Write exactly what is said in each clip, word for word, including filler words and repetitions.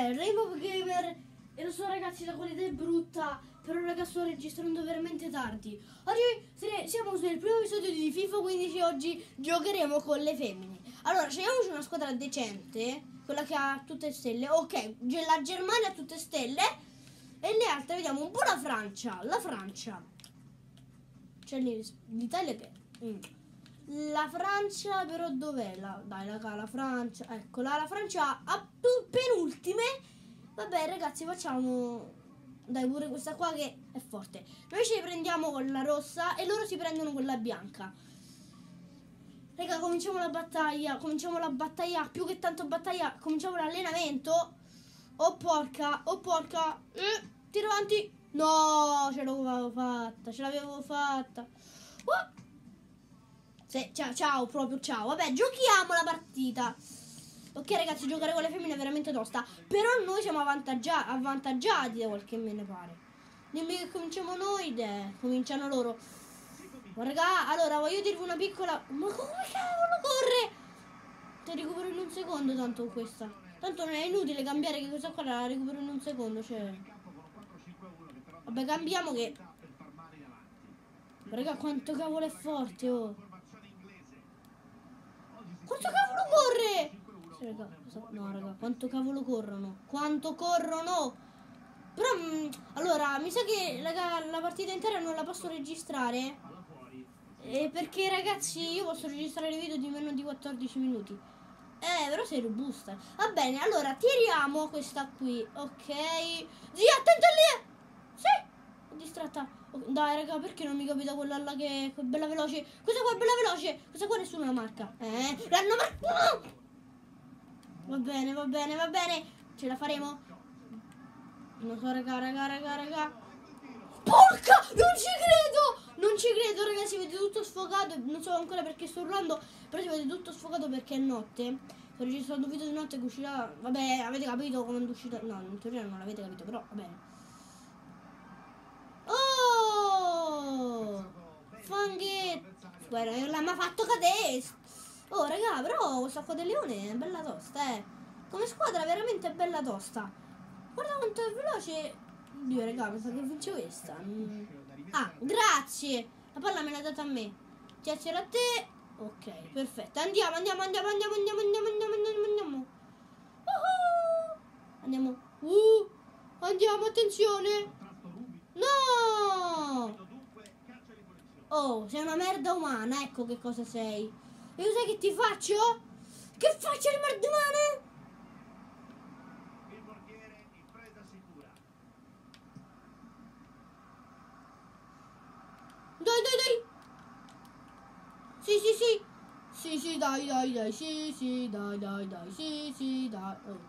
Vabbè, Rainbow Gamer, e lo so ragazzi, la qualità è brutta, però ragazzi sto registrando veramente tardi. Oggi siamo sul primo episodio di FIFA quindici, oggi giocheremo con le femmine. Allora, scegliamoci una squadra decente, quella che ha tutte stelle. Ok, la Germania ha tutte stelle, e le altre vediamo un po' la Francia, la Francia. C'è l'Italia che... Mm. La Francia però dov'è? La, dai raga, la Francia, eccola, la Francia ha penultime. Vabbè ragazzi, facciamo, dai, pure questa qua che è forte. Noi ci prendiamo con la rossa e loro si prendono con la bianca. Raga, cominciamo la battaglia, cominciamo la battaglia, più che tanto battaglia, cominciamo l'allenamento. Oh porca, oh porca, eh, tiro avanti. No, ce l'avevo fatta, ce l'avevo fatta. Uh. Se, ciao, ciao, proprio ciao. Vabbè, giochiamo la partita. Ok ragazzi, giocare con le femmine è veramente tosta. Però noi siamo avvantaggia avvantaggiati da quel che me ne pare. Dimmi che cominciamo noi, de. cominciano loro. Ma raga, allora voglio dirvi una piccola... Ma come cavolo corre? Ti recupero in un secondo tanto questa. Tanto non è inutile cambiare, che questa qua la recupero in un secondo, cioè. Vabbè, cambiamo che... Raga, quanto cavolo è forte, oh. Quanto cavolo corre? Sì, raga, no raga, quanto cavolo corrono? Quanto corrono? Però, mh, allora, mi sa che raga, la partita intera non la posso registrare. Eh, perché ragazzi, io posso registrare video di meno di quattordici minuti. Eh, però sei robusta. Va bene, allora, tiriamo questa qui, ok? Zia, attento lì! Sì! Ho distratta. Dai raga, perché non mi capita quella là che è bella veloce? Questa qua è bella veloce. Questa qua nessuno la marca. Eh, l'hanno marcato. Va bene, va bene, va bene. Ce la faremo? Non so raga, raga, raga, raga. Porca, non ci credo. Non ci credo ragazzi, si vede tutto sfocato. Non so ancora perché sto urlando, però si vede tutto sfocato perché è notte. Sto registrando un video di notte che uscirà. Vabbè, avete capito come è uscita? No, in teoria non l'avete capito, però va bene. Oh, Fanghetto. Guarda, non l'ha mai fatto cadere. Oh raga, però questa qua del leone è bella tosta, eh. Come squadra veramente bella tosta. Guarda quanto è veloce. Dio raga, penso che vince questa. mm. Ah, grazie. La palla me l'ha data a me. Chiacchiera a te. Ok, perfetto. Andiamo, andiamo, andiamo, andiamo, andiamo, andiamo, andiamo, andiamo, andiamo. Uh-huh. Andiamo. Uh, andiamo, attenzione. No! Oh, sei una merda umana, ecco che cosa sei. E lo sai che ti faccio? Che faccio le merde umane? Il portiere in presa sicura. Dai, dai, dai. Sì, sì, sì. Sì, sì, dai, dai, dai. Sì, sì, dai, dai, dai. Sì, sì, dai. Oh.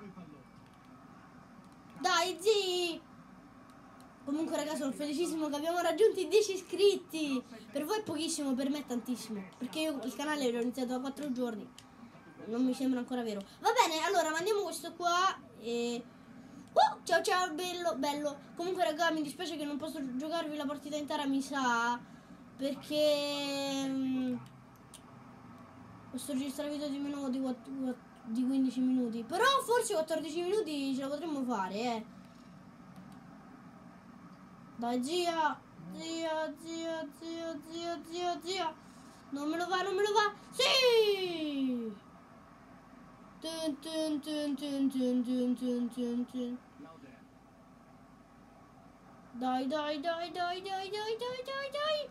Dai, zii. Comunque ragazzi, sono felicissimo che abbiamo raggiunto i dieci iscritti. Per voi è pochissimo, per me è tantissimo. Perché io il canale l'ho iniziato da quattro giorni. Non mi sembra ancora vero. Va bene, allora mandiamo questo qua e... Oh, ciao ciao, bello, bello. Comunque raga, mi dispiace che non posso giocarvi la partita intera, mi sa. Perché... Um, posso registrare video di meno di, di quindici minuti. Però forse quattordici minuti ce la potremmo fare, eh. Dai zia, zia, zia, zia, zia, zia, zia. Non me lo va, non me lo va. Sì! Tun, tun, tun, tun, tun, tun, tun, tun, tun. Dai, dai, dai, dai, dai, dai, dai, dai, dai.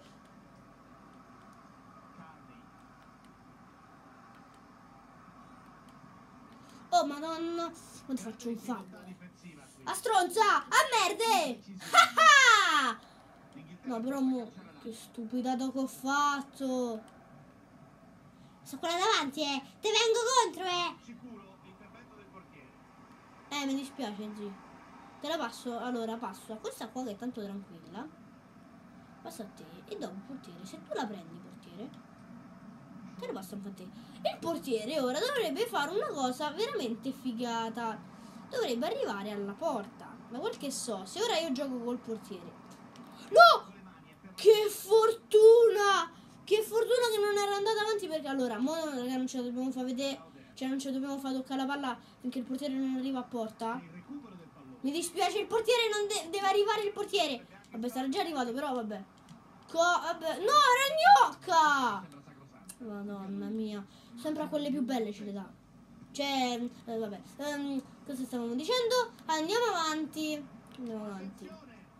Oh madonna, non ti faccio un fallo. A stronza! A merde! No, però mo, che stupidata che ho fatto. Sono quella davanti, eh! Te vengo contro, eh! Eh, mi dispiace, zio. Te la passo, allora passo a questa qua che è tanto tranquilla. Passo a te e dopo portiere. Se tu la prendi, portiere, te la passo anche a te. Il portiere ora dovrebbe fare una cosa veramente figata. Dovrebbe arrivare alla porta. Da quel che so, se ora io gioco col portiere. No! Che fortuna! Che fortuna che non era andata avanti, perché allora, mo raga, non ce la dobbiamo far vedere. Cioè non ci dobbiamo far toccare la palla finché il portiere non arriva a porta. Mi dispiace, il portiere non de deve arrivare il portiere. Vabbè, sarà già arrivato, però vabbè. Co vabbè. No, Ragnocca! Madonna mia. Sempre a quelle più belle ce le dà. Cioè, eh, vabbè. Um, cosa stavamo dicendo? Andiamo avanti. Andiamo avanti.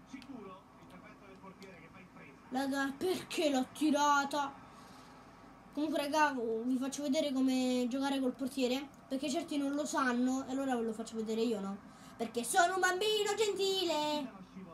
Raga, perché l'ho tirata? Comunque, raga, vi faccio vedere come giocare col portiere. Perché certi non lo sanno. E allora ve lo faccio vedere io, no? Perché sono un bambino gentile.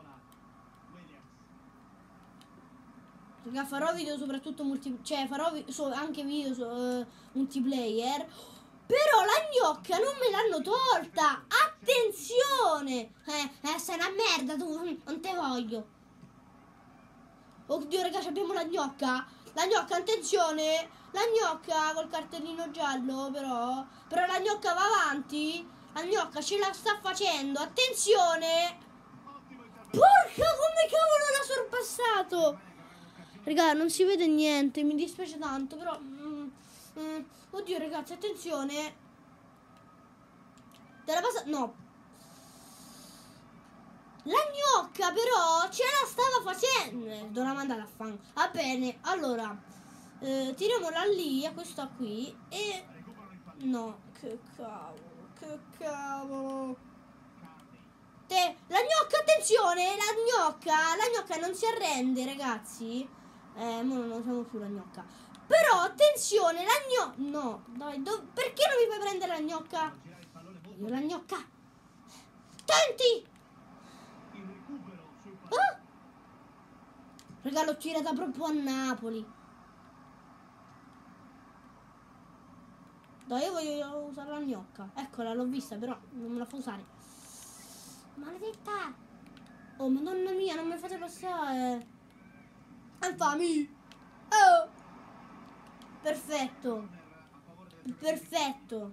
Raga, farò video soprattutto multi, cioè farò vi so, anche video su, uh, multiplayer. Però la gnocca non me l'hanno tolta. Attenzione. Eh, eh, sei una merda tu. Non te voglio. Oddio, raga, abbiamo la gnocca. La gnocca, attenzione. La gnocca col cartellino giallo, però. Però la gnocca va avanti. La gnocca ce la sta facendo. Attenzione. Porca, come cavolo l'ha sorpassato. Raga, non si vede niente, mi dispiace tanto, però... Mm, mm, oddio, ragazzi, attenzione. Te la passa... No. La gnocca, però, ce la stava facendo. Devo mandare a fan. Va bene, allora. Eh, tiriamola lì, a questa qui. E... No, che cavolo, che cavolo. Te, la gnocca, attenzione, la gnocca. La gnocca non si arrende, ragazzi. Eh, mo non siamo più la gnocca. Però attenzione, la gnocca. No, dai, perché non mi fai prendere la gnocca? Io la gnocca. Tenti! Ah! Raga, l'ho tirata proprio a Napoli. Dai, io voglio usare la gnocca. Eccola, l'ho vista, però non me la fa usare. Maledetta! Oh, madonna mia, non mi fate passare. Infami. Oh. Perfetto. Perfetto.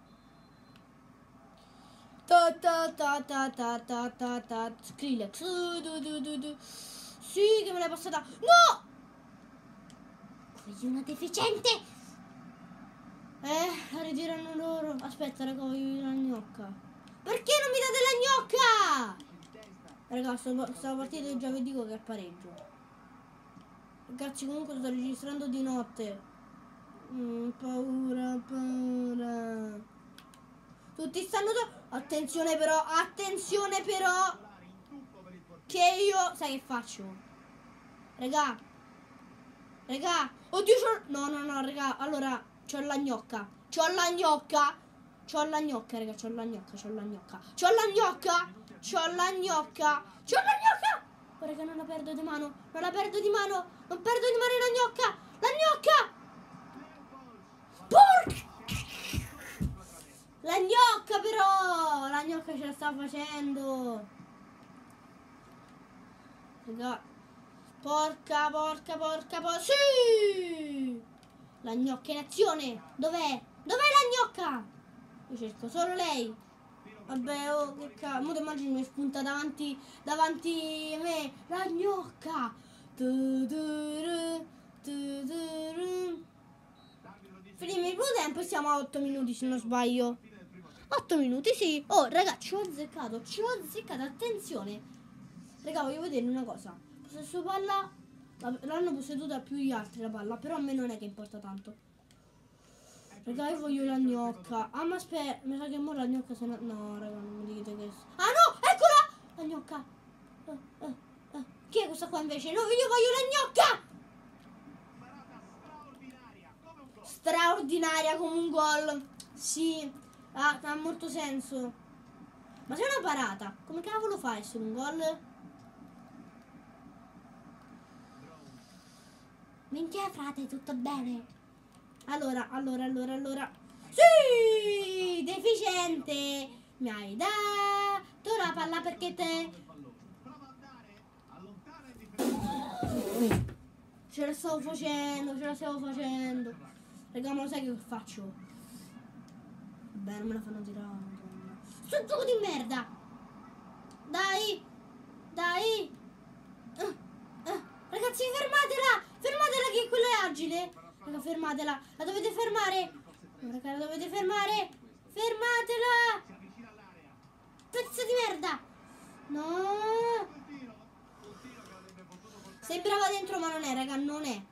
Ta ta ta ta ta ta ta ta. Skrillex. Du, du, du, du. Sì, che me l'hai passata. No! Sei una deficiente. Eh, la ritirano loro. Aspetta, raga, voglio la gnocca. Perché non mi date la gnocca? Raga, questa partita già vi dico che è pareggio. Ragazzi, comunque sto registrando di notte. Mm, paura, paura. Tutti stanno... Attenzione però, attenzione però. Che io... Sai che faccio? Raga. Raga. Oddio, c'ho... No, no, no, raga. Allora, c'ho la gnocca. C'ho la gnocca. C'ho la gnocca, raga. C'ho la gnocca, c'ho la gnocca. C'ho la gnocca. C'ho la gnocca. C'ho la gnocca. Oh, raga, non la perdo di mano. Non la perdo di mano. Non perdo di mano la gnocca. La gnocca. Porca. La gnocca però. La gnocca ce la sta facendo. Raga. Porca, porca, porca, porca. Sì. La gnocca in azione. Dov'è? Dov'è la gnocca? Io cerco solo lei. Vabbè, oh, che cazzo. Mo' ti immagini mi spunta davanti, davanti a me. La gnocca. Tu, tu, ru, tu, tu, ru. Finimo il primo tempo e siamo a otto minuti se non sbaglio. otto minuti, sì. Oh, ragazzi, ci ho azzeccato. Ci ho azzeccato, attenzione. Raga, voglio vedere una cosa. Possesso palla. L'hanno posseduta più gli altri la palla, però a me non è che importa tanto. Raga, io voglio la gnocca. Ah, ma aspetta, mi sa che mo la gnocca se no... No, raga, non mi dite che... Ah, no, eccola! La gnocca. Uh, uh, uh. Chi è questa qua invece? No, io voglio la gnocca! Straordinaria come un gol. Sì, ha, ha molto senso. Ma se è una parata, come cavolo fa a essere un gol? Minchia, frate, tutto bene? Allora, allora, allora, allora. Sì! Deficiente! Mi hai dato la palla perché te... Ce la stavo facendo, ce la stavo facendo. Raga, ma lo sai che faccio? Vabbè, non me la fanno tirare. Sto gioco di merda! Dai! Dai! Uh, uh. Ragazzi, fermatela! Fermatela che quella è agile! Raga, fermatela! La dovete fermare! No, raga, la dovete fermare. Fermatela. Pezzo di merda. No. Sembrava dentro ma non è, raga, non è.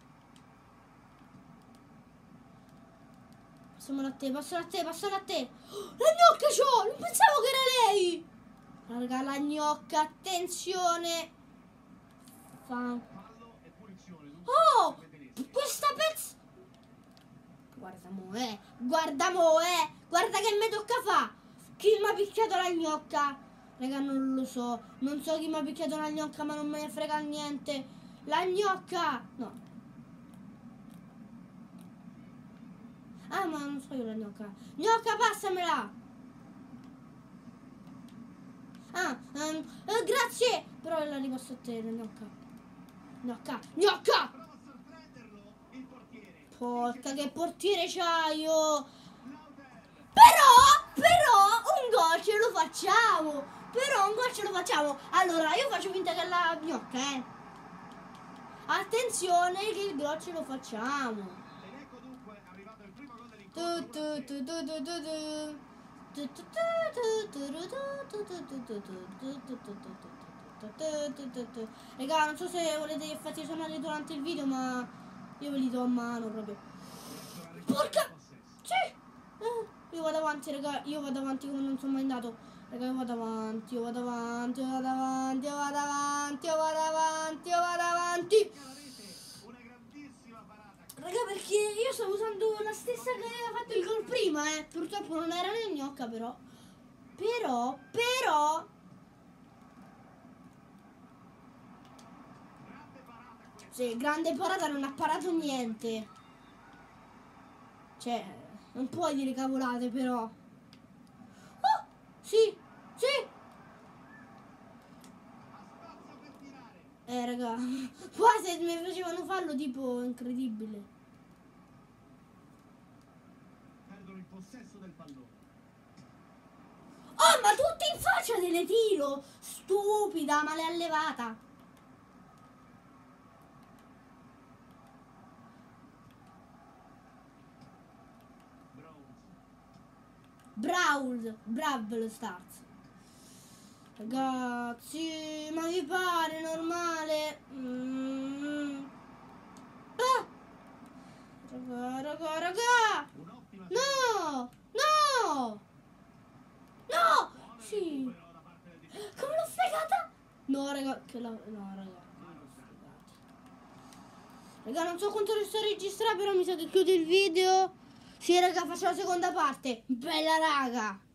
Passiamo a te, passiamo a te, passiamo a te. Oh, la gnocca c'ho, non pensavo che era lei. Raga, la gnocca, attenzione. Fa... Oh, questa pezza. Guarda mo, eh. Guarda mo, eh. Guarda che mi tocca fa. Chi mi ha picchiato la gnocca? Raga, non lo so. Non so chi mi ha picchiato la gnocca, ma non me ne frega niente. La gnocca. No. Ah, ma non so io la gnocca. Gnocca, passamela. Ah, um, eh, grazie. Però la ripasso a te, la gnocca. Gnocca, gnocca. Porca, che portiere c'hai io. Però, però, un gol ce lo facciamo. Però un gol ce lo facciamo. Allora, io faccio finta che è la gnocca, eh. Attenzione che il gol ce lo facciamo. Raga, non so se volete gli effetti sonori durante il video, ma io ve li do a mano proprio. Porca! Sì! Eh, io vado avanti, raga, io vado avanti come non sono mai andato. Raga, io vado avanti, io vado avanti, io vado avanti, io vado avanti, io vado avanti, io vado avanti. Raga, perché io stavo usando la stessa che aveva fatto il gol prima, eh. Purtroppo non era né gnocca, però. Però, però... Sì, grande parata, non ha parato niente. Cioè, non puoi dire cavolate, però. Oh, sì, sì. Eh, raga, qua se mi facevano fallo, tipo, incredibile. Perdono il possesso del pallone. Oh, ma tutti in faccia delle tiro! Stupida, male allevata. Brawl, Brawl Stars. Ragazzi, ma vi pare normale? Mm. Ah! Raga, raga, raga! No! No! No! Sì! Come l'ho fregata? No, raga, che la... No, raga. Raga, non so quanto sto a registrare, però mi sa che chiudo il video. Sì, raga, faccio la seconda parte. Bella, raga!